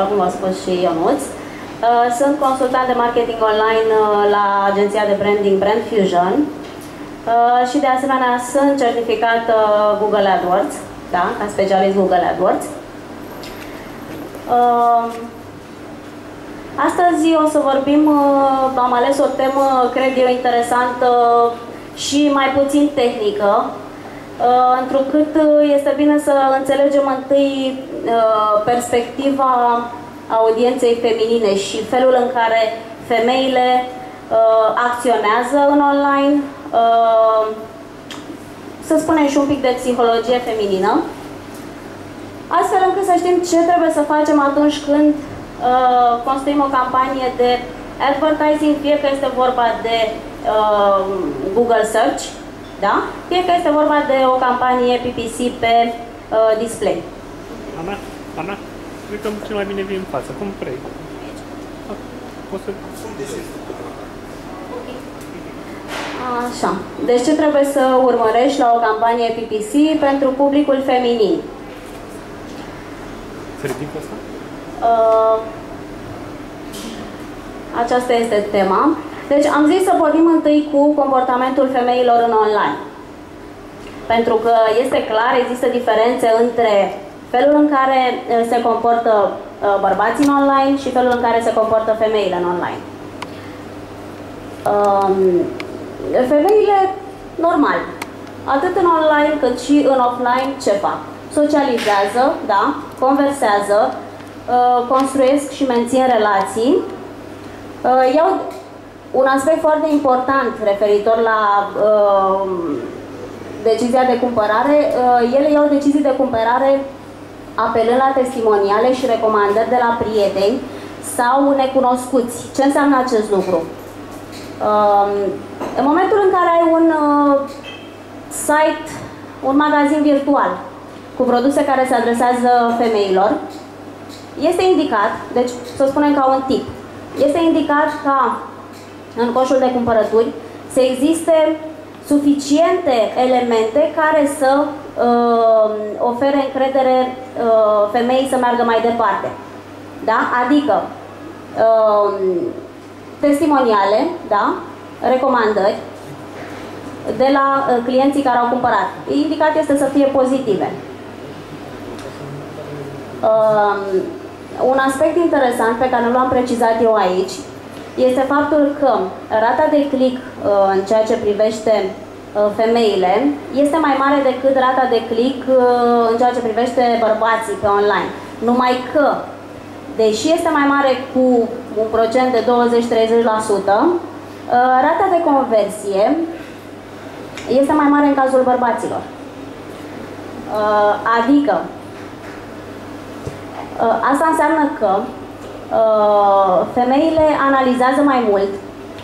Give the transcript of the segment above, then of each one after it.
așa cum a spus și Ionuț. Sunt consultant de marketing online la agenția de branding Brand Fusion și de asemenea sunt certificat Google AdWords, da, ca specialist Google AdWords. Astăzi o să vorbim, am ales o temă, cred eu, interesantă și mai puțin tehnică, întrucât este bine să înțelegem întâi perspectiva audienței feminine și felul în care femeile acționează în online, să spunem și un pic de psihologie feminină, astfel încât să știm ce trebuie să facem atunci când construim o campanie de advertising, fie că este vorba de Google Search, da? Fie că este vorba de o campanie PPC pe display. Ana, cred că cel mai bine vii în față, cum vrei. Poți să... Așa. Deci ce trebuie să urmărești la o campanie PPC pentru publicul feminin? Să ridic asta? Aceasta este tema. Deci am zis să vorbim întâi cu comportamentul femeilor în online. Pentru că este clar, există diferențe între felul în care se comportă bărbații în online și felul în care se comportă femeile în online. Femeile, normal, atât în online cât și în offline, ce fac? Socializează, da, conversează, construiesc și mențin relații. Iau un aspect foarte important referitor la decizia de cumpărare. Ele iau decizii de cumpărare apelând la testimoniale și recomandări de la prieteni sau necunoscuți. Ce înseamnă acest lucru? În momentul în care ai un site, un magazin virtual cu produse care se adresează femeilor, este indicat, deci să spunem ca un tip, este indicat ca în coșul de cumpărături să existe suficiente elemente care să ofere încredere femeii să meargă mai departe. Da? Adică testimoniale, da? Recomandări de la clienții care au cumpărat. Indicat este să fie pozitive. Un aspect interesant pe care nu l-am precizat eu aici este faptul că rata de click în ceea ce privește femeile este mai mare decât rata de click în ceea ce privește bărbații pe online. Numai că, deși este mai mare cu un procent de 20-30%, rata de conversie este mai mare în cazul bărbaților. Adică, asta înseamnă că femeile analizează mai mult,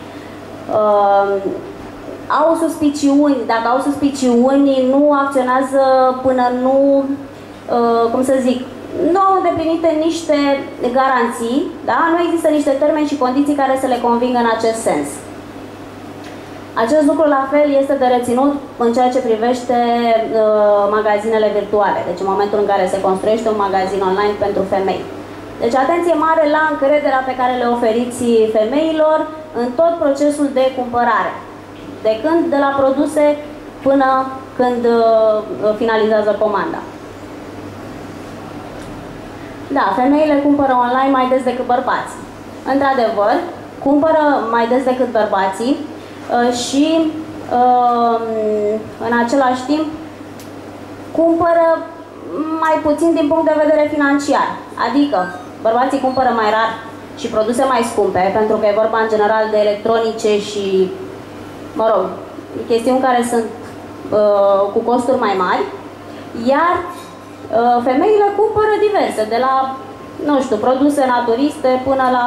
au suspiciuni, dacă au suspiciuni, nu acționează până nu, cum să zic, nu au îndeplinite niște garanții, da? Nu există niște termeni și condiții care să le convingă în acest sens. Acest lucru la fel este de reținut în ceea ce privește magazinele virtuale, deci în momentul în care se construiește un magazin online pentru femei. Deci atenție mare la încrederea pe care le oferiți femeilor în tot procesul de cumpărare. De când de la produse până când finalizează comanda. Da, femeile cumpără online mai des decât bărbații. Într-adevăr, cumpără mai des decât bărbații și în același timp cumpără mai puțin din punct de vedere financiar. Adică bărbații cumpără mai rar și produse mai scumpe, pentru că e vorba în general de electronice și, mă rog, chestiuni care sunt cu costuri mai mari, iar femeile cumpără diverse, de la, nu știu, produse naturiste până la,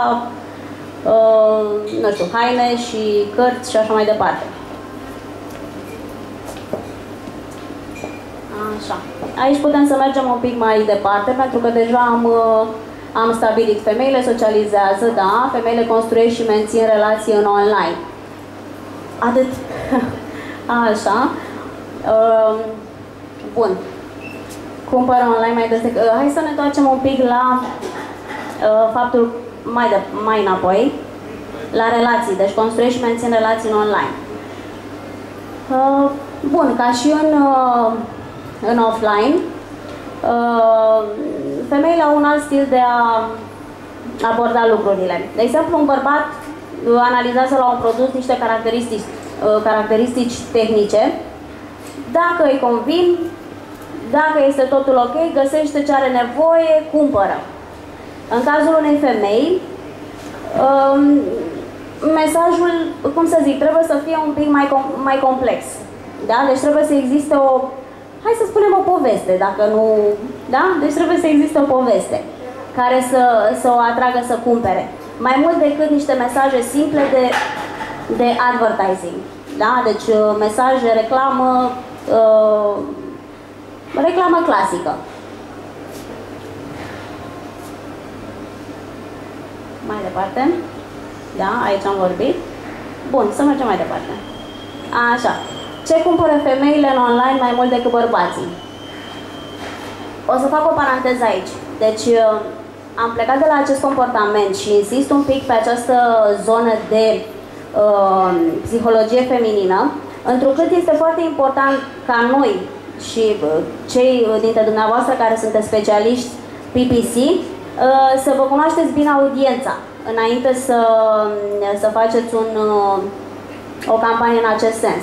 nu știu, haine și cărți și așa mai departe. Așa. Aici putem să mergem un pic mai departe, pentru că deja am stabilit. Femeile socializează, da, femeile construiesc și mențin relații în online. Atât. Așa. Bun. Cumpără online mai des decât... Hai să ne întoarcem un pic la faptul mai înapoi, la relații, deci construiești și mențin relații în online. Bun, ca și în offline, femeile au un alt stil de a aborda lucrurile. De exemplu, un bărbat analizează la un produs niște caracteristici tehnice. Dacă îi convin, dacă este totul ok, găsește ce are nevoie, cumpără. În cazul unei femei, mesajul, cum să zic, trebuie să fie un pic mai complex. Da? Deci trebuie să existe hai să spunem o poveste, dacă nu... Da? Deci trebuie să existe o poveste care să o atragă să cumpere. Mai mult decât niște mesaje simple de advertising. Da? Deci mesaje, reclamă clasică. Mai departe. Da, aici am vorbit. Bun, să mergem mai departe. Așa. Ce cumpără femeile în online mai mult decât bărbații? O să fac o paranteză aici. Deci, am plecat de la acest comportament și insist un pic pe această zonă de psihologie feminină, întrucât este foarte important ca noi și cei dintre dumneavoastră care sunteți specialiști PPC să vă cunoașteți bine audiența înainte să faceți o campanie în acest sens.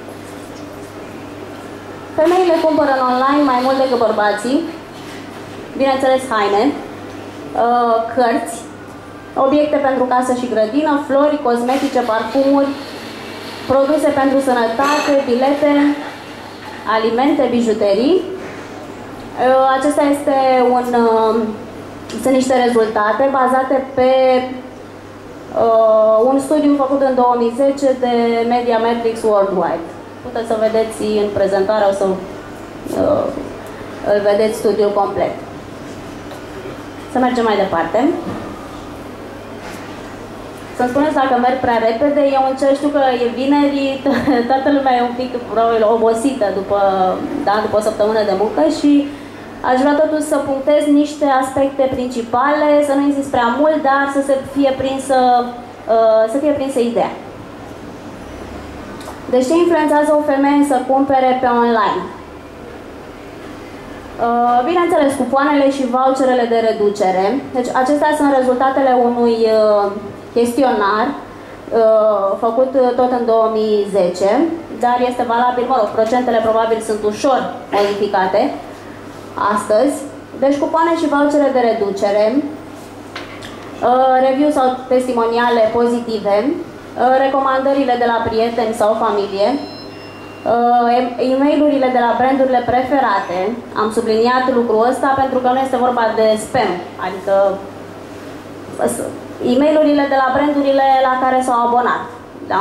Femeile cumpără în online mai mult decât bărbații, bineînțeles haine, cărți, obiecte pentru casă și grădină, flori, cosmetice, parfumuri, produse pentru sănătate, bilete, alimente, bijuterii. Acesta sunt niște rezultate bazate pe un studiu făcut în 2010 de Mediametrics Worldwide. Puteți să vedeți în prezentare, o să vedeți studiul complet. Să mergem mai departe. Să-mi spuneți dacă merg prea repede, eu încerc, știu că e vineri, toată lumea e un pic probabil obosită după o săptămână de muncă și aș vrea totuși să punctez niște aspecte principale, să nu insist prea mult, dar să fie prinsă ideea. Deci ce influențează o femeie să cumpere pe online? Bineînțeles, cupoanele și voucherele de reducere. Deci acestea sunt rezultatele unui chestionar făcut tot în 2010, dar este valabil, mă rog, procentele probabil sunt ușor modificate astăzi. Deci cupoane și vouchere de reducere, review sau testimoniale pozitive, recomandările de la prieteni sau familie, e-mail-urile de la brandurile preferate. Am subliniat lucrul ăsta pentru că nu este vorba de spam, adică e-mail-urile de la brandurile la care s-au abonat. Da?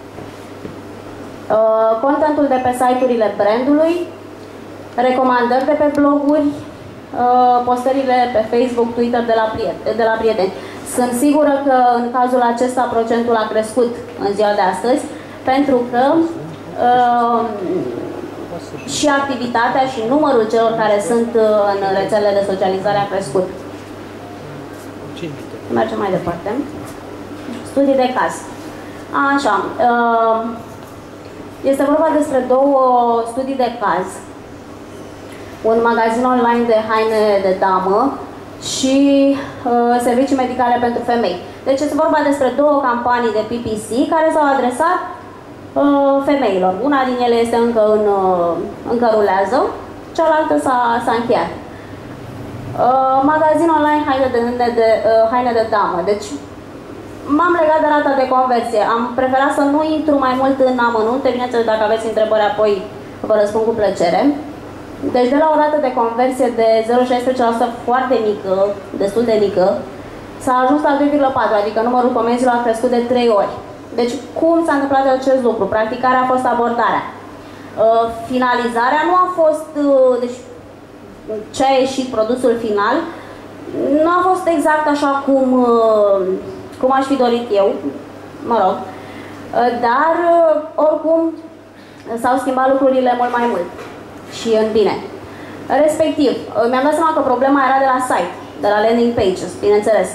Contentul de pe site-urile brandului, recomandări de pe bloguri, postările pe Facebook, Twitter de la prieteni. Sunt sigură că în cazul acesta procentul a crescut în ziua de astăzi, pentru că și activitatea și numărul celor care sunt în rețelele de socializare a crescut. Mergem mai departe. Studii de caz. Așa. Este vorba despre două studii de caz. Un magazin online de haine de damă și servicii medicale pentru femei. Deci este vorba despre două campanii de PPC care s-au adresat femeilor. Una din ele este încă rulează, cealaltă s-a încheiat. Magazin online haine de damă. Deci m-am legat de rata de conversie. Am preferat să nu intru mai mult în amănunte. Bineînțeles, dacă aveți întrebări, apoi vă răspund cu plăcere. Deci de la o rată de conversie de 0,16% foarte mică, destul de mică, s-a ajuns la 2,4, adică numărul comenzilor a crescut de 3 ori. Deci cum s-a întâmplat acest lucru? Practicarea a fost abordarea. Finalizarea nu a fost, deci ce a ieșit produsul final, nu a fost exact așa cum aș fi dorit eu, mă rog, dar oricum s-au schimbat lucrurile mult mai mult și în bine. Respectiv, mi-am dat seama că problema era de la site. de la landing pages, bineînțeles.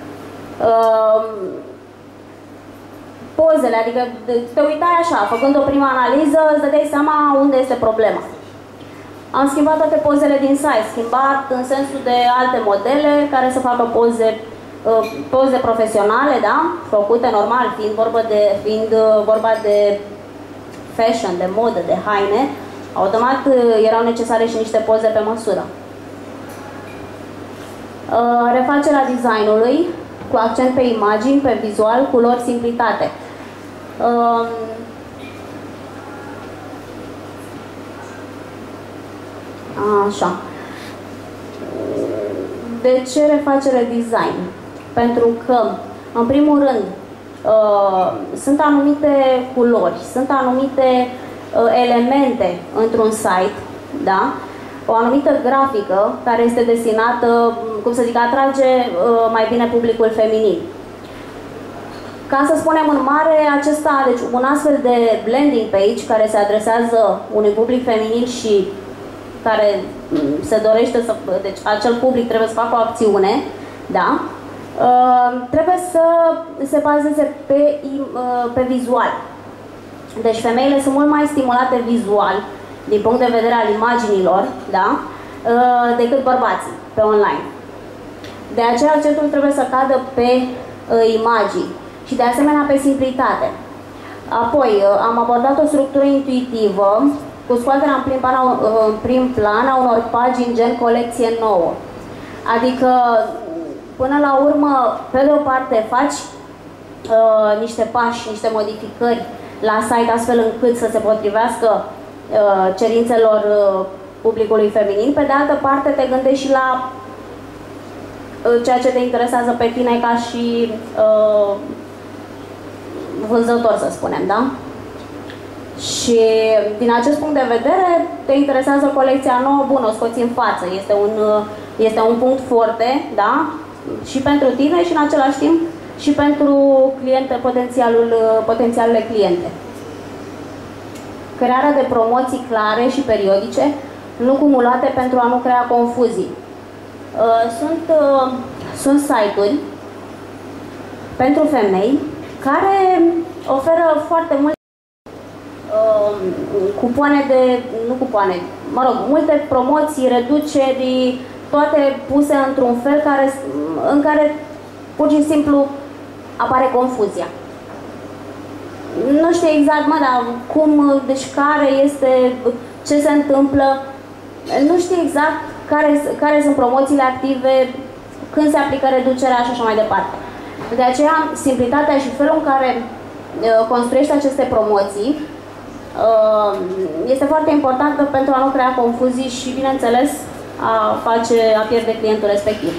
Pozele, adică te uitai așa, făcând o primă analiză, îți dădeai seama unde este problema. Am schimbat toate pozele din site, schimbat în sensul de alte modele care să facă poze profesionale, da? Făcute normal, fiind vorba de fashion, de modă, de haine, automat erau necesare și niște poze pe măsură. Refacerea designului cu accent pe imagini, pe vizual, culori, simplitate. Așa. De ce refacere design? Pentru că, în primul rând, sunt anumite culori, sunt anumite elemente într-un site, da? O anumită grafică care este destinată, cum să zic, atrage mai bine publicul feminin. Ca să spunem în mare, deci un astfel de landing page care se adresează unui public feminin și care se dorește să, deci acel public trebuie să facă o acțiune, da? Trebuie să se bazeze pe vizual. Deci femeile sunt mult mai stimulate vizual din punct de vedere al imaginilor, da? Decât bărbații pe online. De aceea accentul trebuie să cadă pe imagini și de asemenea pe simplitate. Apoi am abordat o structură intuitivă cu scoaterea în prim plan a unor pagini gen colecție nouă. Adică până la urmă, pe de o parte faci niște pași, niște modificări la site astfel încât să se potrivească cerințelor publicului feminin, pe de altă parte te gândești și la ceea ce te interesează pe tine ca și vânzător, să spunem, da? Și din acest punct de vedere te interesează colecția nouă, bun, o scoți în față, este un punct foarte, da? Și pentru tine și în același timp și pentru cliente, potențialele cliente. Crearea de promoții clare și periodice, nu cumulate pentru a nu crea confuzii. Sunt site-uri pentru femei care oferă foarte multe multe promoții, reduceri, toate puse într-un fel în care pur și simplu apare confuzia. Nu știu exact, dar cum, deci care este, ce se întâmplă, nu știu exact care sunt promoțiile active, când se aplică reducerea și așa mai departe. De aceea, simplitatea și felul în care construiești aceste promoții este foarte importantă pentru a nu crea confuzii și, bineînțeles, a pierde clientul respectiv.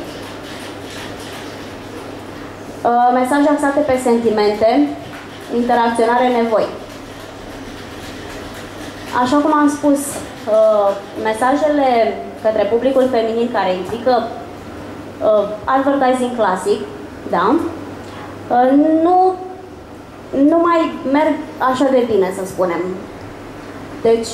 Mesaje axate pe sentimente, interacționare, nevoi. Așa cum am spus, mesajele către publicul feminin care implică advertising clasic, da? Nu mai merg așa de bine, să spunem. Deci,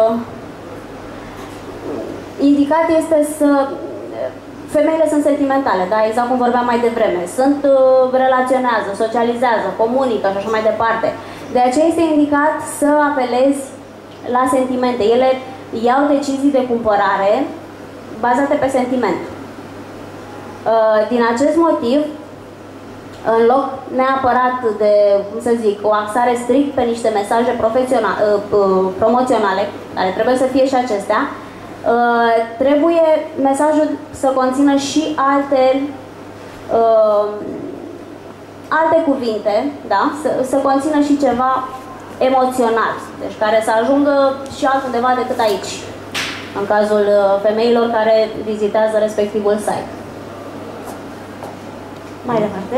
indicat este să... Femeile sunt sentimentale, da? Exact cum vorbeam mai devreme. Relaționează, socializează, comunică și așa mai departe. De aceea este indicat să apelezi la sentimente. Ele iau decizii de cumpărare bazate pe sentiment. Din acest motiv, în loc neapărat de, cum să zic, o axare strict pe niște mesaje promoționale, care trebuie să fie și acestea, trebuie mesajul să conțină și alte cuvinte, da? Să conțină și ceva emoțional, deci care să ajungă și altundeva decât aici, în cazul femeilor care vizitează respectivul site. Mai departe.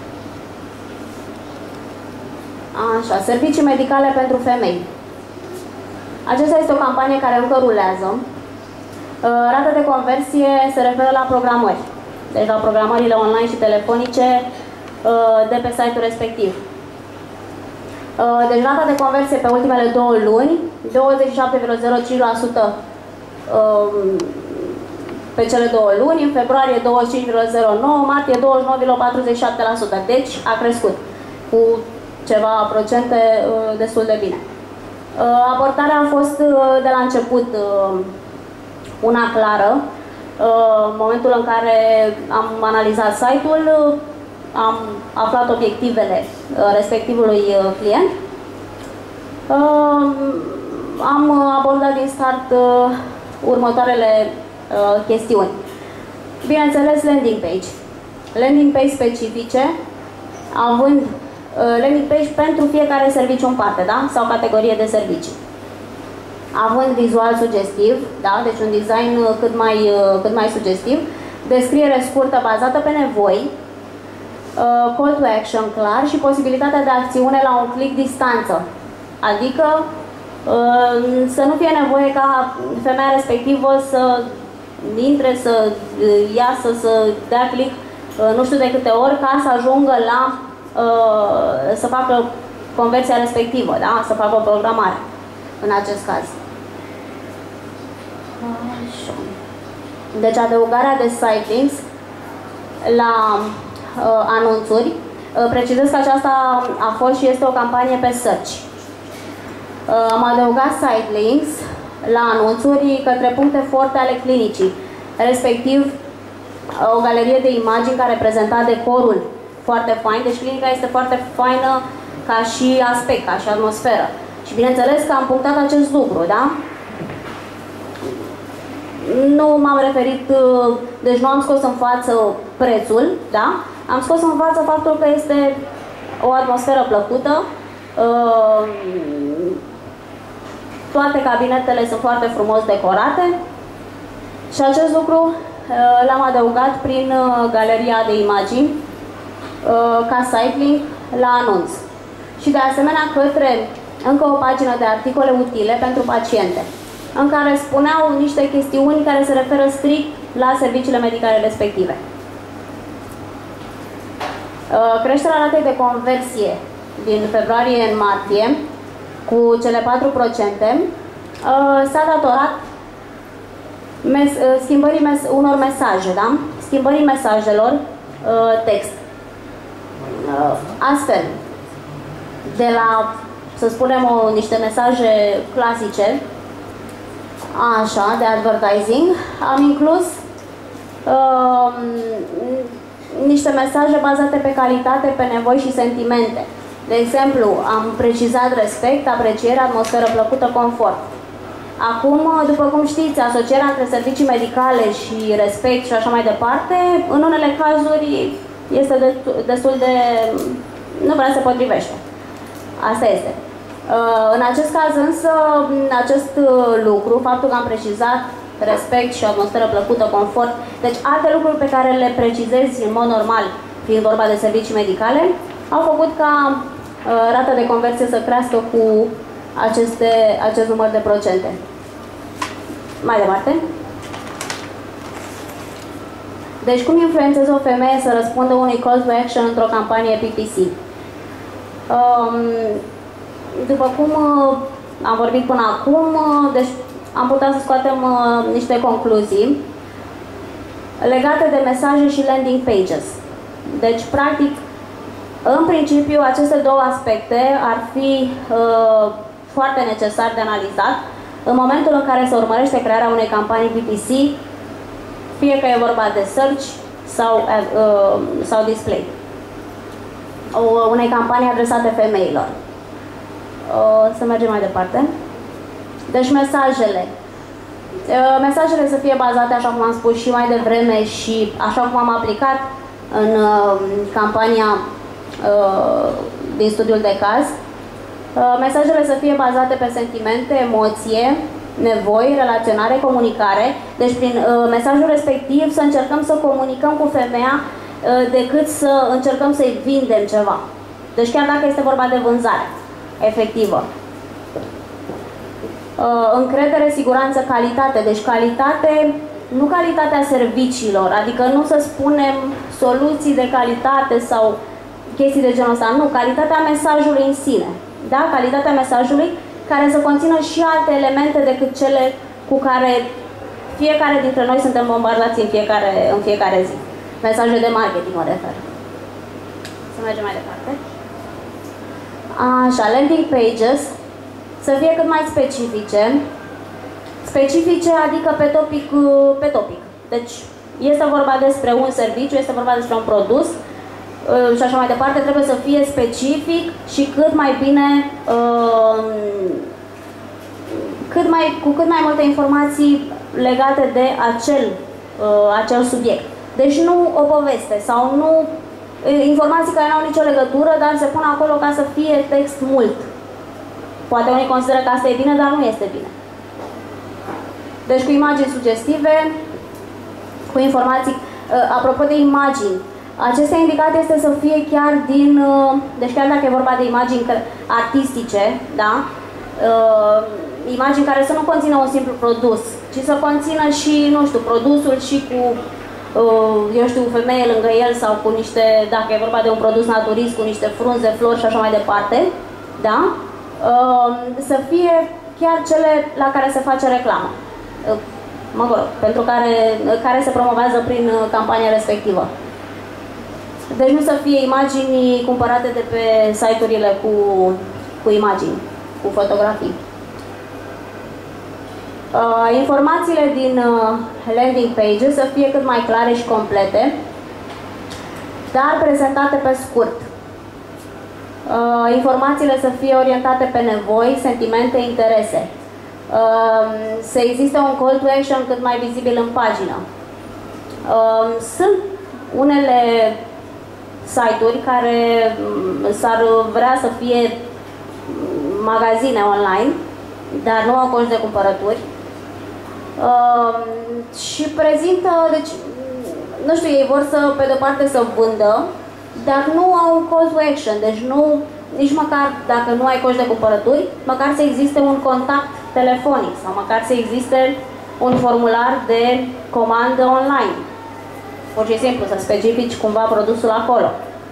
Așa, servicii medicale pentru femei. Aceasta este o campanie care încă rulează. Rata de conversie se referă la programări. Deci la programările online și telefonice de pe site-ul respectiv. Deci rata de conversie pe ultimele 2 luni, 27,05% pe cele 2 luni, în februarie 25,09, martie 29,47%. Deci a crescut cu ceva procente destul de bine. Abordarea a fost de la început una clară. În momentul în care am analizat site-ul, am aflat obiectivele respectivului client. Am abordat din start următoarele chestiuni. Bineînțeles, landing page. Landing page specifice, având landing page pentru fiecare serviciu în parte, da? Sau categorie de servicii. Având vizual sugestiv, da? Deci un design cât mai sugestiv, descriere scurtă bazată pe nevoi, call to action clar și posibilitatea de acțiune la un click distanță. Adică să nu fie nevoie ca femeia respectivă să intre, să iasă, să dea click nu știu de câte ori ca să ajungă la să facă conversia respectivă, da? Să facă o programare în acest caz. Deci adăugarea de site links la anunțuri. Precizez că aceasta a fost și este o campanie pe search. Am adăugat site links la anunțuri către puncte forte ale clinicii, respectiv o galerie de imagini care prezenta decorul foarte fain, deci clinica este foarte faină ca și aspect, ca și atmosferă. Și bineînțeles că am punctat acest lucru, da? Nu m-am referit, deci nu am scos în față prețul, da? Am scos în față faptul că este o atmosferă plăcută, toate cabinetele sunt foarte frumos decorate și acest lucru l-am adăugat prin galeria de imagini ca site link la anunț. Și de asemenea către încă o pagină de articole utile pentru paciente, în care spuneau niște chestiuni care se referă strict la serviciile medicale respective. Creșterea ratei de conversie din februarie în martie cu cele 4% s-a datorat schimbării unor mesaje, da? Schimbării mesajelor text. Astfel, de la, să spunem, niște mesaje clasice, așa, de advertising, am inclus niște mesaje bazate pe calitate, pe nevoi și sentimente. De exemplu, am precizat respect, apreciere, atmosferă plăcută, confort. Acum, după cum știți, asocierea între servicii medicale și respect și așa mai departe, în unele cazuri este destul de... nu prea se potrivește. Asta este. În acest caz însă, acest lucru, faptul că am precizat respect și atmosferă plăcută, confort, deci alte lucruri pe care le precizezi în mod normal, fiind vorba de servicii medicale, au făcut ca rata de conversie să crească cu acest număr de procente. Mai departe. Deci cum influențează o femeie să răspundă unui call to action într-o campanie PPC? După cum am vorbit până acum, deci am putea să scoatem niște concluzii legate de mesaje și landing pages. Deci, practic, în principiu, aceste două aspecte ar fi foarte necesar de analizat în momentul în care se urmărește crearea unei campanii PPC, fie că e vorba de search sau display. Unei campanii adresate femeilor. Să mergem mai departe. Deci mesajele. Mesajele să fie bazate, așa cum am spus și mai devreme și așa cum am aplicat în campania din studiul de caz. Mesajele să fie bazate pe sentimente, emoție, nevoi, relaționare, comunicare. Deci prin mesajul respectiv să încercăm să comunicăm cu femeia decât să încercăm să-i vindem ceva. Deci chiar dacă este vorba de vânzare efectivă. Încredere, siguranță, calitate. Deci calitate, nu calitatea serviciilor, adică nu să spunem soluții de calitate sau chestii de genul ăsta, nu, calitatea mesajului în sine. Da? Calitatea mesajului care să conțină și alte elemente decât cele cu care fiecare dintre noi suntem bombardați în fiecare zi. Mesaje de marketing mă refer. Să mergem mai departe. Așa, landing pages să fie cât mai specifice. Specifice, adică pe topic. Deci, este vorba despre un serviciu, este vorba despre un produs și așa mai departe, trebuie să fie specific și cât mai bine, cu cât mai multe informații legate de acel subiect. Deci nu o poveste sau nu informații care nu au nicio legătură, dar se pun acolo ca să fie text mult. Poate unii consideră că asta e bine, dar nu este bine. Deci cu imagini sugestive, cu informații, apropo de imagini, aceste indicate este să fie chiar deci chiar dacă e vorba de imagini artistice, da? Imagini care să nu conțină un simplu produs, ci să conțină și, nu știu, produsul și cu, eu știu, femeie lângă el sau cu niște, dacă e vorba de un produs naturist, cu niște frunze, flori și așa mai departe, da? Să fie chiar cele la care se face reclamă, pentru care se promovează prin campania respectivă. Deci nu să fie imagini cumpărate de pe site-urile cu imagini, cu fotografii. Informațiile din landing pages să fie cât mai clare și complete, dar prezentate pe scurt. Informațiile să fie orientate pe nevoi, sentimente, interese. Să existe un call to action cât mai vizibil în pagină. Sunt unele site-uri care s-ar vrea să fie magazine online, dar nu au coș de cumpărături. Și prezintă, deci, nu știu, ei vor să, pe de-o parte, să vândă, dar nu au call to action, deci nu, nici măcar dacă nu ai coș de cumpărături, măcar să existe un contact telefonic sau măcar să existe un formular de comandă online. Pur și simplu, să specifici cumva produsul acolo.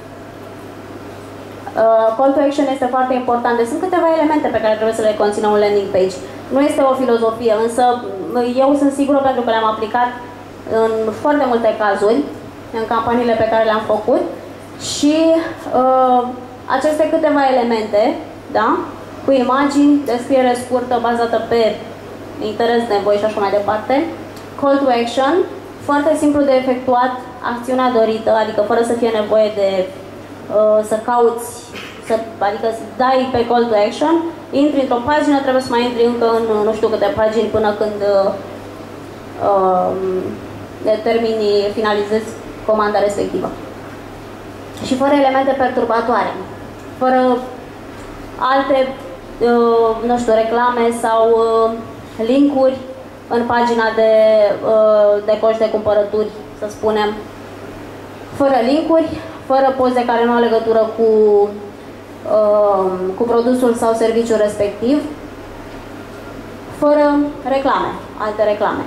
Call to action este foarte important. Deci sunt câteva elemente pe care trebuie să le conțină un landing page. Nu este o filozofie, însă eu sunt sigură pentru că le-am aplicat în foarte multe cazuri, în campaniile pe care le-am făcut și aceste câteva elemente, da? Cu imagini, descriere scurtă, bazată pe interes, nevoi și așa mai departe, call to action, foarte simplu de efectuat acțiunea dorită, adică fără să fie nevoie de să cauți, adică să dai pe call to action, intri într-o pagină, trebuie să mai intri încă în nu știu câte pagini până când finalizezi comanda respectivă. Și fără elemente perturbatoare, fără alte, nu știu, reclame sau linkuri în pagina de coș de cumpărături, să spunem, fără linkuri, fără poze care nu au legătură cu produsul sau serviciul respectiv, fără reclame, alte reclame.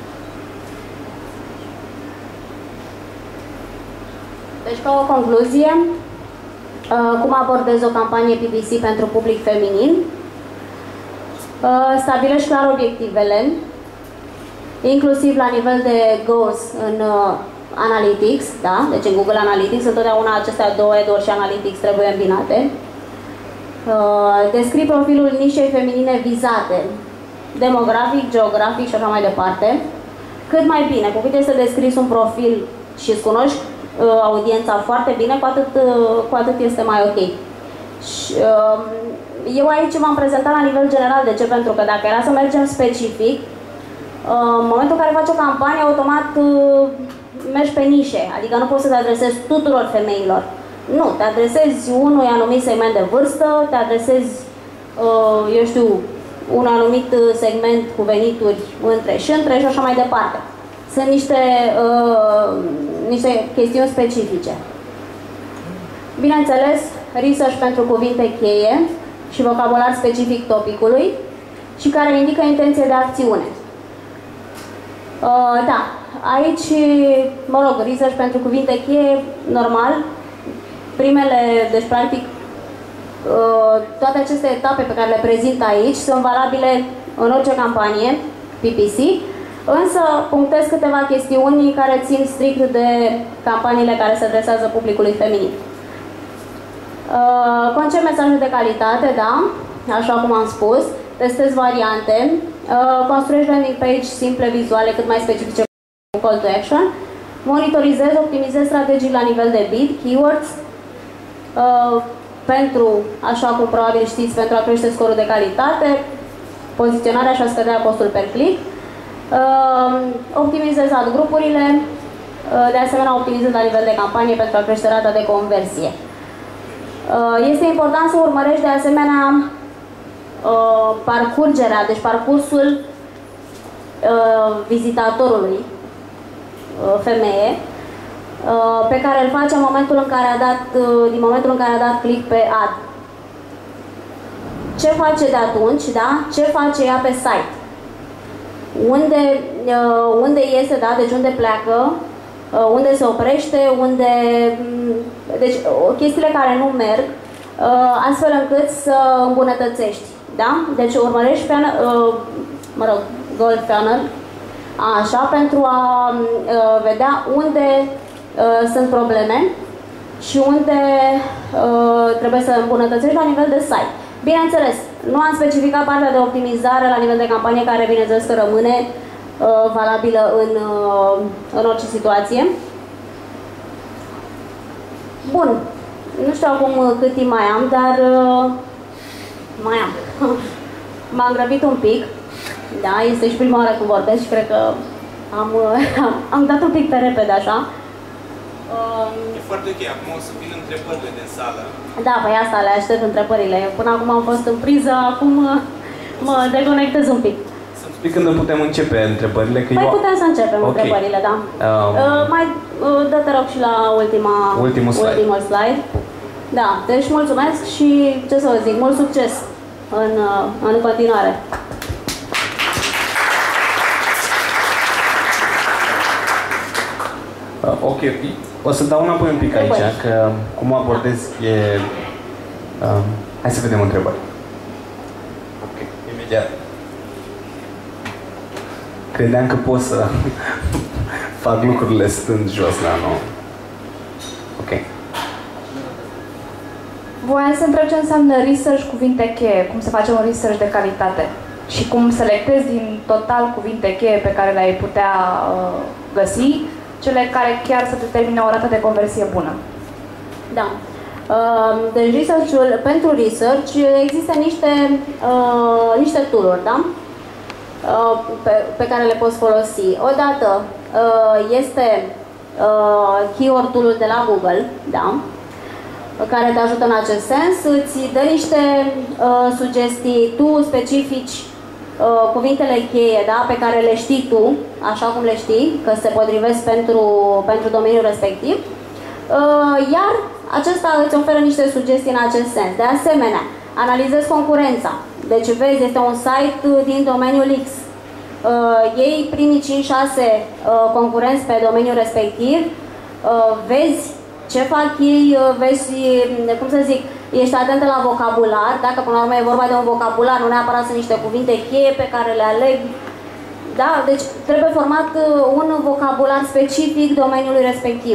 Deci, ca o concluzie, cum abordez o campanie PPC pentru public feminin? Stabilești clar obiectivele, inclusiv la nivel de goals în Analytics, da? Deci în Google Analytics, întotdeauna acestea două, AdWords și Analytics, trebuie îmbinate. Descrii profilul nișei feminine vizate, demografic, geografic și așa mai departe. Cât mai bine, cu cât este descris un profil și îți cunoști audiența foarte bine, cu atât este mai ok. Și, eu aici v-am prezentat la nivel general. De ce? Pentru că dacă era să mergem specific, în momentul în care faci o campanie, automat mergi pe nișe, adică nu poți să te adresezi tuturor femeilor. Nu, te adresezi unui anumit segment de vârstă, te adresezi, eu știu, un anumit segment cu venituri între și așa mai departe. Sunt niște chestiuni specifice. Bineînțeles, research pentru cuvinte cheie și vocabular specific topicului și care indică intenție de acțiune. Da, aici, mă rog, research pentru cuvinte cheie, normal, deci practic, toate aceste etape pe care le prezint aici sunt valabile în orice campanie PPC, Însă punctez câteva chestiuni care țin strict de campaniile care se adresează publicului feminin. Concep mesajul de calitate, da, așa cum am spus, testez variante, construiești landing page simple, vizuale, cât mai specifice cu call to action, monitorizez, optimizez strategii la nivel de bid, keywords, pentru, așa cum probabil știți, pentru a crește scorul de calitate, poziționarea și a scădea costul per click, optimizez ad grupurile, de asemenea optimizez la nivel de campanie pentru a crește rata de conversie. Este important să urmărești de asemenea parcurgerea, deci parcursul vizitatorului femeie, pe care îl face în momentul în care a dat, din momentul în care a dat click pe ad. Ce face de atunci, da? Ce face ea pe site? Unde iese, da? Deci unde pleacă, unde se oprește, deci chestiile care nu merg, astfel încât să îmbunătățești, da? Deci urmărești goal funnel, așa, pentru a vedea unde sunt probleme și unde trebuie să îmbunătățești la nivel de site. Bineînțeles, nu am specificat partea de optimizare la nivel de campanie, care bineînțeles că rămâne valabilă în orice situație. Bun, nu știu acum cât timp mai am, dar mai am. M-am grăbit un pic. Da, este și prima oară când vorbesc și cred că am dat un pic pe repede, așa. E foarte ok. Acum o să vin întrebările din sală. Da, păi asta, le aștept întrebările. Până acum am fost în priză, acum mă deconectez un pic. Să-mi spui când putem începe întrebările? Că păi putem să începem întrebările, da. Mai dă-te rog și la ultimul slide. Da, deci mulțumesc și, ce să vă zic, mult succes în continuare. Ok, o să dau înapoi un pic aici, că cum abordez e... hai să vedem întrebări. Ok, imediat. Credeam că pot să fac lucrurile stând jos la nou. Ok. Voiam să întreb ce înseamnă research cuvinte cheie, cum se face un research de calitate și cum selectezi din total cuvinte cheie pe care le-ai putea găsi, cele care chiar să determine o rată de conversie bună. Da. Deci pentru research există niște tool-uri, da? Pe care le poți folosi. Odată este keyword tool-ul de la Google, da? Care te ajută în acest sens, îți dă niște sugestii, tu specifici cuvintele cheie, da, pe care le știi tu, așa cum le știi, că se potrivesc pentru domeniul respectiv, iar acesta îți oferă niște sugestii în acest sens. De asemenea, analizezi concurența. Deci vezi, este un site din domeniul X. Ei primii 5-6 concurenți pe domeniul respectiv, vezi ce fac ei, vezi, cum să zic, ești atent la vocabular, dacă până la urmă e vorba de un vocabular, nu neapărat sunt niște cuvinte cheie pe care le aleg. Da? Deci trebuie format un vocabular specific domeniului respectiv.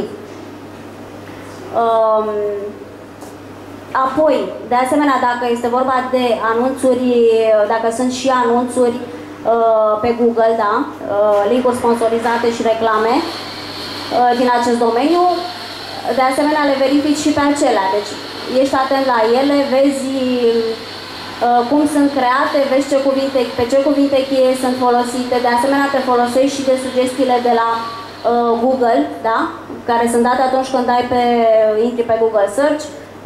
Apoi, de asemenea, dacă este vorba de anunțuri, dacă sunt și anunțuri pe Google, da? Link-uri sponsorizate și reclame din acest domeniu, de asemenea le verifici și pe acelea. Deci ești atent la ele, vezi cum sunt create, vezi pe ce cuvinte cheie sunt folosite. De asemenea te folosești și de sugestiile de la Google, da? Care sunt date atunci când intri pe Google Search,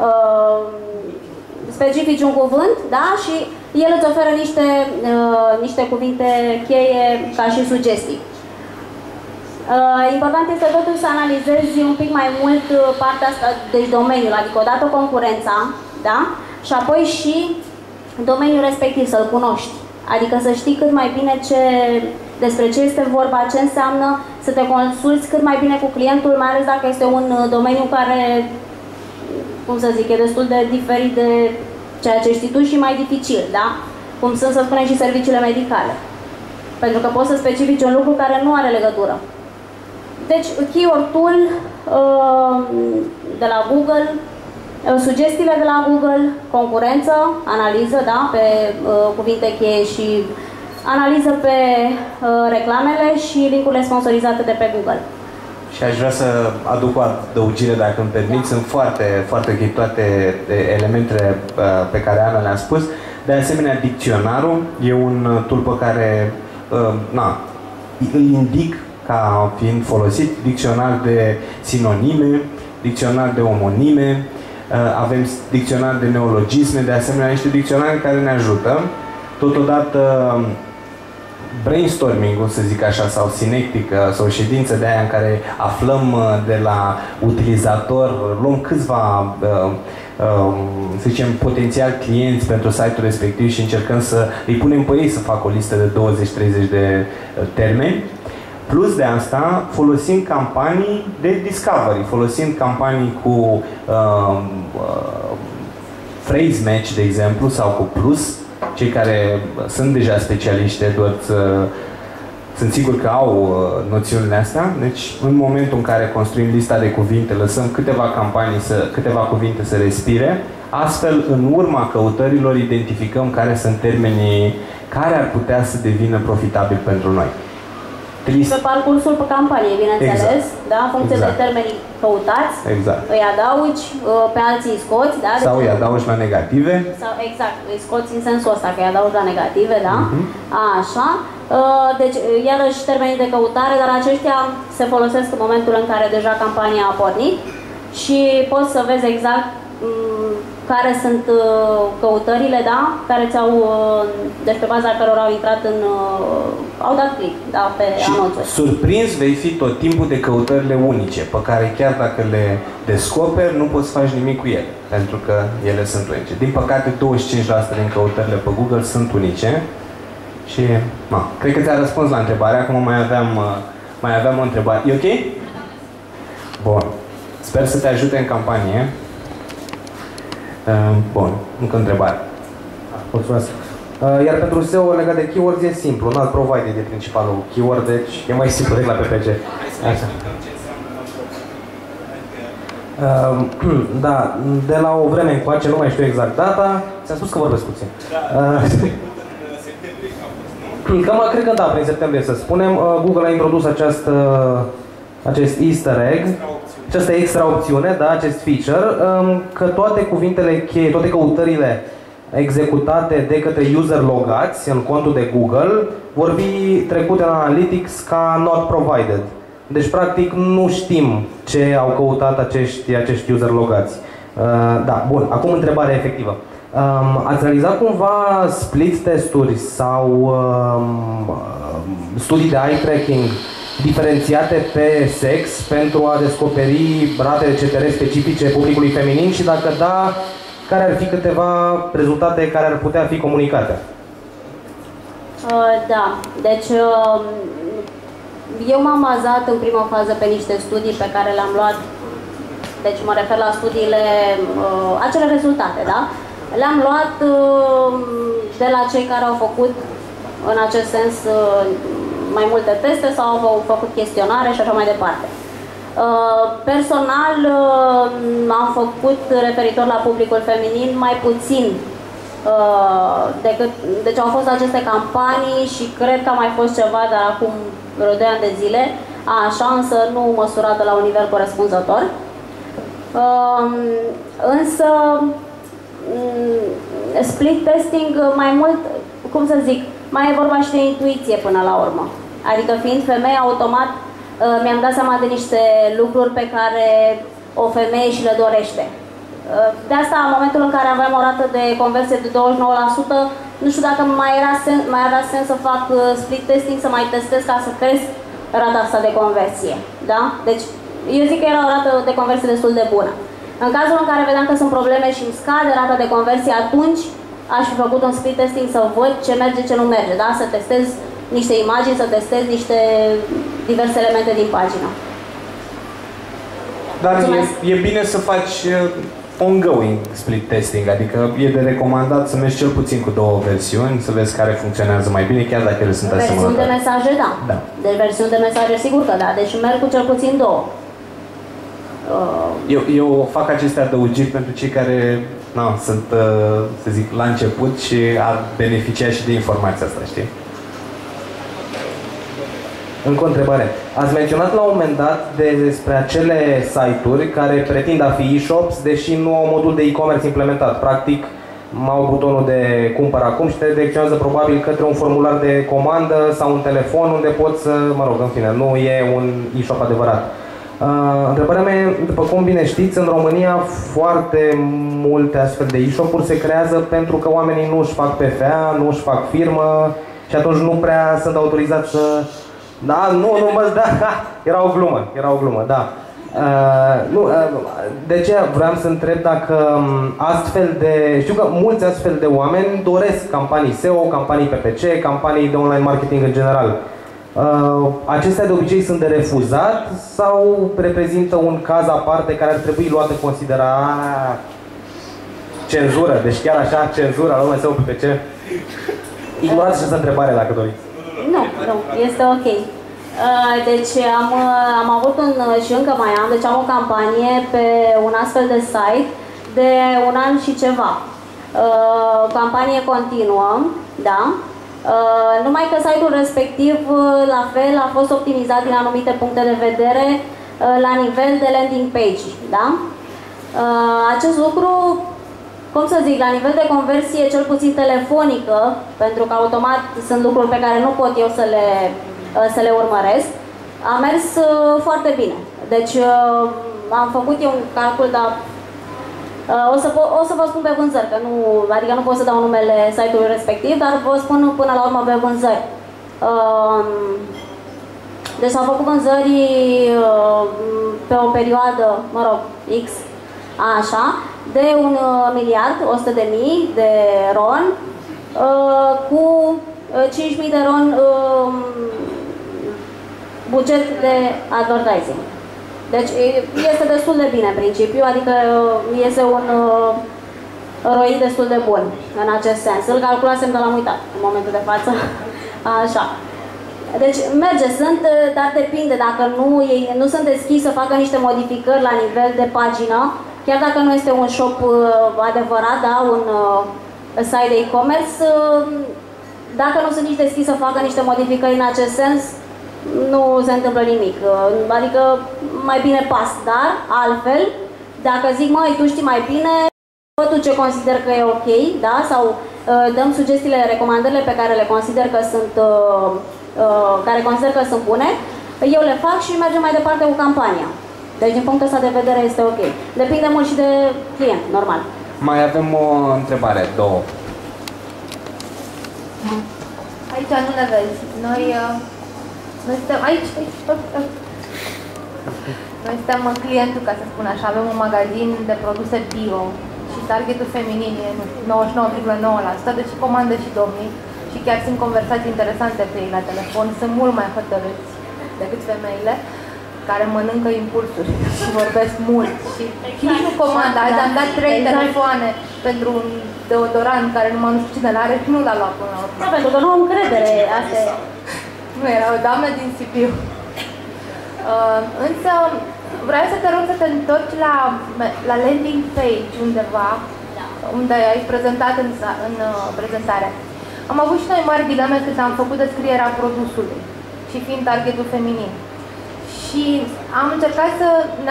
specifici un cuvânt, da? Și el îți oferă niște cuvinte cheie ca și sugestii. Important este totuși să analizezi un pic mai mult partea asta, deci domeniul, adică odată concurența, da? Și apoi și domeniul respectiv, să-l cunoști. Adică să știi cât mai bine despre ce este vorba, ce înseamnă, să te consulți cât mai bine cu clientul, mai ales dacă este un domeniu care, cum să zic, e destul de diferit de ceea ce știi tu și mai dificil, da? Cum sunt, să spunem, și serviciile medicale. Pentru că poți să specifici un lucru care nu are legătură. Deci, Keyword Tool de la Google, sugestiile de la Google, concurență, analiză, da, pe cuvinte cheie și analiză pe reclamele și linkurile sponsorizate de pe Google. Și aș vrea să aduc o adăugire, dacă îmi permit. Sunt foarte, foarte ok toate elementele pe care Ana le-a spus. De asemenea, dicționarul e un tool pe care îl indic ca fiind folosit. Dicționar de sinonime, dicționar de omonime, avem dicționar de neologisme, de asemenea niște dicționare care ne ajută. Totodată brainstorming-ul, să zic așa, sau sinectic, sau ședință de aia în care aflăm de la utilizator, luăm câțiva, să zicem, potențial clienți pentru site-ul respectiv și încercăm să îi punem pe ei să facă o listă de 20-30 de termeni. Plus de asta, folosim campanii de discovery, folosim campanii cu phrase match, de exemplu, sau cu plus. Cei care sunt deja specialiști AdWords sunt sigur că au noțiunile astea. Deci, în momentul în care construim lista de cuvinte, lăsăm câteva cuvinte să respire. Astfel, în urma căutărilor, identificăm care sunt termenii care ar putea să devină profitabili pentru noi. Pe parcursul pe campanie, bineînțeles, exact. Da, în funcție de termenii căutați, exact. Îi adaugi, pe alții îi scoți, da? Sau îi adaugi la negative. Sau, exact, îi scoți în sensul ăsta, că îi adaugi la negative, da? Așa. Deci, iarăși termenii de căutare, dar aceștia se folosesc în momentul în care deja campania a pornit și poți să vezi exact care sunt căutările, da? Care ți-au, deci pe baza cărora au intrat în, au dat click, da, pe anunțuri. Surprins vei fi tot timpul de căutările unice, pe care chiar dacă le descoperi, nu poți să faci nimic cu ele, pentru că ele sunt unice. Din păcate, 25% din căutările pe Google sunt unice și, cred că ți-a răspuns la întrebare. Acum mai aveam o întrebare. E ok? Bun. Sper să te ajute în campanie. Bun, încă întrebare. Mulțumesc. Iar pentru SEO legat de keywords e simplu, un alt provider e principalul keyword, deci e mai simplu decât la PPC. Așa. Da, de la o vreme încoace, nu mai știu exact data, ți-am spus că vorbesc puțin. Cred că da, prin septembrie să spunem, Google a introdus acest easter egg, această extra opțiune, da, acest feature, că toate cuvintele cheie, toate căutările executate de către user logați în contul de Google vor fi trecute în Analytics ca not provided. Deci, practic, nu știm ce au căutat acești user logați. Da, bun. Acum întrebarea efectivă. Ați realizat cumva split testuri sau studii de eye tracking diferențiate pe sex pentru a descoperi ratele CTR specifice publicului feminin și dacă da, care ar fi câteva rezultate care ar putea fi comunicate? Da, deci eu m-am bazat în prima fază pe niște studii pe care le-am luat, deci mă refer la studiile, acele rezultate, da? Le-am luat de la cei care au făcut în acest sens mai multe teste sau au făcut chestionare și așa mai departe. Personal am făcut referitor la publicul feminin mai puțin deci au fost aceste campanii și cred că a mai fost ceva, dar acum vreo 2 ani de zile, așa, însă nu măsurată la un nivel corespunzător. Însă split testing mai mult, cum să zic, mai e vorba și de intuiție până la urmă. Adică fiind femeie, automat mi-am dat seama de niște lucruri pe care o femeie și le dorește. De asta, în momentul în care aveam o rată de conversie de 29%, nu știu dacă mai avea sens să fac split testing, să mai testez ca să cresc rata asta de conversie. Da? Deci, eu zic că era o rată de conversie destul de bună. În cazul în care vedeam că sunt probleme și îmi scade rata de conversie, atunci aș fi făcut un split testing să văd ce merge, ce nu merge. Da? Să testez niște imagini, să testez niște diverse elemente din pagină. Dar e bine să faci ongoing split testing, adică e de recomandat să mergi cel puțin cu 2 versiuni, să vezi care funcționează mai bine, chiar dacă ele sunt asemănătoare. Versiuni de mesaje, da. Deci versiuni de mesaje, sigur că da. Deci merg cu cel puțin 2. Eu fac aceste adăugiri pentru cei care sunt, să zic, la început și ar beneficia și de informația asta, știi? Încă o întrebare. Ați menționat la un moment dat despre acele site-uri care pretind a fi e-shops, deși nu au modul de e-commerce implementat. Practic, au butonul de cumpăr acum și te direcționează probabil către un formular de comandă sau un telefon unde poți să, în fine, nu e un e-shop adevărat. Întrebarea mea, după cum bine știți, în România foarte multe astfel de e-shop-uri se creează pentru că oamenii nu își fac PFA, nu își fac firmă și atunci nu prea sunt autorizați să... era o glumă, da. De ce vreau să întreb dacă astfel de... Știu că mulți astfel de oameni doresc campanii SEO, campanii PPC, campanii de online marketing în general. Acestea de obicei sunt de refuzat sau reprezintă un caz aparte care ar trebui luat în considerare? Cenzură, deci chiar așa, cenzura, la SEO, PPC? Ignorați această întrebare dacă doriți. Nu, este ok. Deci am avut și încă mai am, deci am o campanie pe un astfel de site de 1 an și ceva. Campanie continuă, da? Numai că site-ul respectiv, la fel, a fost optimizat din anumite puncte de vedere la nivel de landing page, da? Acest lucru, cum să zic, la nivel de conversie, cel puțin telefonică, pentru că automat sunt lucruri pe care nu pot eu să le urmăresc, a mers foarte bine. Deci am făcut eu un calcul, dar o să vă spun pe vânzări, că adică nu pot să dau numele site-ului respectiv, dar vă spun până la urmă pe vânzări. Deci s-au făcut vânzări pe o perioadă, X, așa, de 1.100.000 de RON, cu 5.000 de RON buget de advertising. Deci este destul de bine în principiu, adică este un ROI destul de bun în acest sens. Îl calculasem, dar l-am uitat în momentul de față. Așa. Deci merge, dar depinde, dacă nu sunt deschiși să facă niște modificări la nivel de pagină, chiar dacă nu este un shop adevărat, da, un site de e-commerce, dacă nu sunt nici deschiși să facă niște modificări în acest sens, nu se întâmplă nimic. Adică mai bine pas, dar altfel, dacă zic, măi, tu știi mai bine, fă tu ce consider că e ok, da? Sau dăm sugestiile, recomandările pe care le consider că sunt bune, eu le fac și mergem mai departe cu campania. Deci din punctul ăsta de vedere este ok. Depinde mult și de client, normal. Mai avem o întrebare, 2. Aici nu le vezi. Noi suntem aici. Noi suntem clientul, ca să spun așa. Avem un magazin de produse bio și targetul feminin e 99,9%, deci comandă și domnii și chiar sunt conversații interesante pe ei la telefon. Sunt mult mai hotărâți decât femeile care mănâncă impulsuri și vorbesc mult și nici nu comandă. Azi am dat 3 telefoane pentru un deodorant care numai nu știu cine l-are și nu l-a luat până la urmă. Da, pentru că nu am încredere. Nu, era o doamnă din Sibiu. Însă vreau să te rog să te întorci la landing page undeva, unde ai prezentat în prezentare. Am avut și noi mari dileme când am făcut descrierea produsului și fiind targetul feminin. Și am încercat să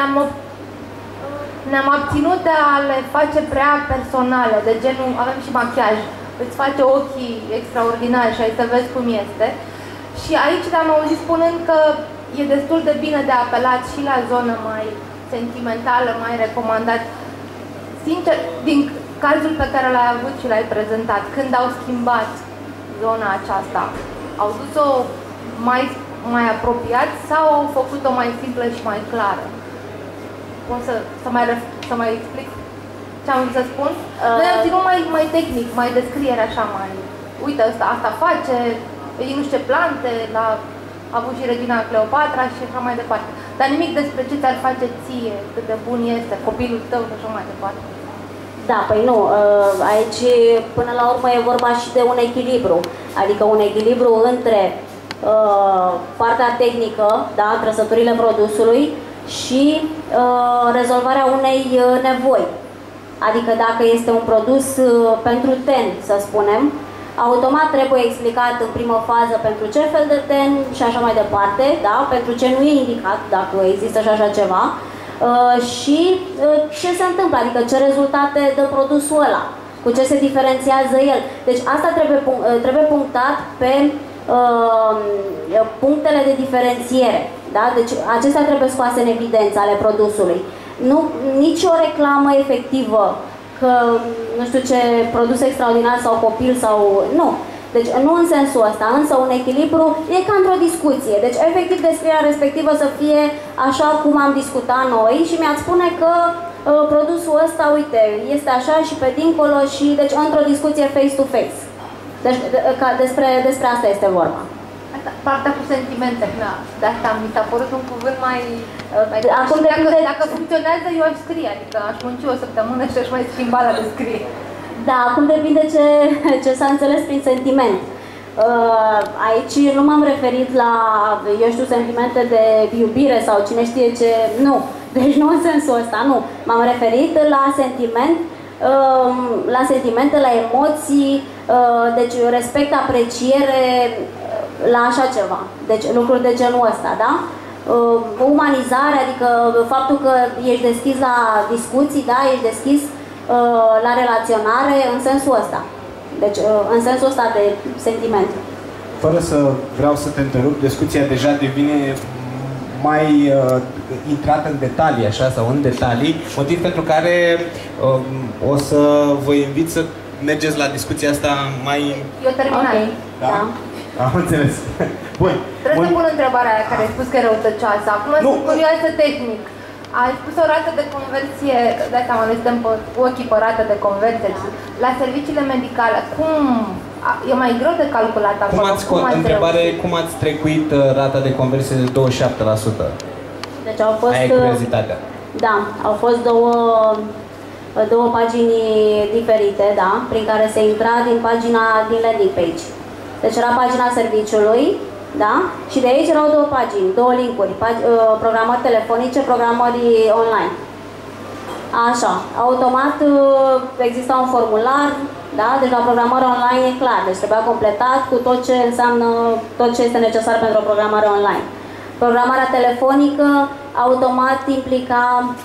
ne-am abținut de a le face prea personale, de genul, avem și machiaj, îți face ochii extraordinari și ai să vezi cum este. Și aici le-am auzit spunând că e destul de bine de apelat și la zonă mai sentimentală, mai recomandat. Sincer, din cazul pe care l-ai avut și l-ai prezentat, când au schimbat zona aceasta, au dus-o mai apropiat sau au făcut-o mai simplă și mai clară? Pot să mai explic ce am vrut să spun? Noi am ținut mai tehnic, mai descriere așa, mai... Uite, asta face, ei nu știu ce plante, a avut și Regina Cleopatra și așa mai departe. Dar nimic despre ce ți-ar face ție, cât de bun este copilul tău și așa mai departe. Da, păi nu, aici până la urmă e vorba și de un echilibru, adică un echilibru între partea tehnică, da, trăsăturile produsului și rezolvarea unei nevoi. Adică dacă este un produs pentru ten, să spunem, automat trebuie explicat în primă fază pentru ce fel de ten și așa mai departe, da, pentru ce nu e indicat, dacă există și așa ceva. Și ce se întâmplă, adică ce rezultate dă produsul ăla, cu ce se diferențiază el. Deci asta trebuie punctat pe punctele de diferențiere. Da? Deci acestea trebuie scoase în evidență ale produsului. Nu, nici o reclamă efectivă că nu știu ce produs extraordinar sau copil sau... Nu. Deci nu în sensul ăsta, însă un echilibru e ca într-o discuție. Deci efectiv descrierea respectivă să fie așa cum am discutat noi și mi-ați spune că produsul ăsta, uite, este așa și pe dincolo și deci într-o discuție face-to-face. Deci despre asta este vorba. Partea cu sentimente, da. De asta mi s-a părut un cuvânt mai... Acum dacă funcționează, eu aș scrie, adică aș munci o săptămână și aș mai schimba la descrie. Da, acum depinde ce s-a înțeles prin sentiment. Aici nu m-am referit la, eu știu, sentimente de iubire sau cine știe ce... Nu, deci nu în sensul ăsta, nu. M-am referit la sentiment, la sentimente, la emoții, deci respect, apreciere la așa ceva. Deci lucruri de genul ăsta, da? Umanizare, adică faptul că ești deschis la discuții, da? Ești deschis la relaționare în sensul ăsta. Deci în sensul ăsta de sentiment. Fără să vreau să te întrerup, discuția deja devine mai intrată în detalii, așa, sau în detalii, motiv pentru care o să vă invit să mergeți la discuția asta mai... Eu terminat. Okay. Da? Da? Am înțeles. Bun. Trebuie să pun întrebarea aia care ai spus că e răutăcioasă. Acum sunt curioasă tehnic. Ai spus o rată de conversie, de-aia seama, noi suntem pe ochii pe rată de conversie. La serviciile medicale, cum e mai greu de calculat acolo? Întrebare, cum ați trecuit rata de conversie de 27%? Deci au fost... Aia e curiozitatea. Da, au fost două pagini diferite, da, prin care se intra din pagina din landing page. Deci era pagina serviciului, da? Și de aici erau două pagini, două linkuri, programări telefonice, programări online. Așa, automat exista un formular, da? Deci la programare online e clar, deci trebuia completat cu tot ce înseamnă, tot ce este necesar pentru o programare online. Programarea telefonică automat implica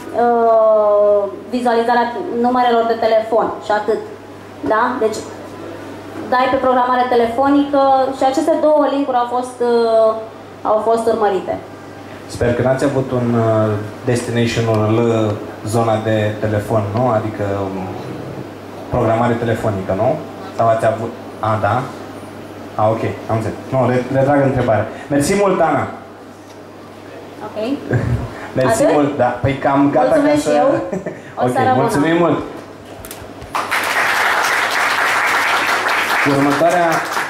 vizualizarea numerelor de telefon și atât, da? Deci dai pe programare telefonică și aceste două linkuri au fost urmărite. Sper că n-ați avut un destination-ul zona de telefon, nu? Adică programare telefonică, nu? Sau ați avut... A, da? A, ok, am înțeles. Nu, retrag întrebarea. Mersi mult, Ana! Ok. Mersi mult, da. Păi cam gata. Mulțumesc ca să... eu. Ok, mulțumim mult! Următoarea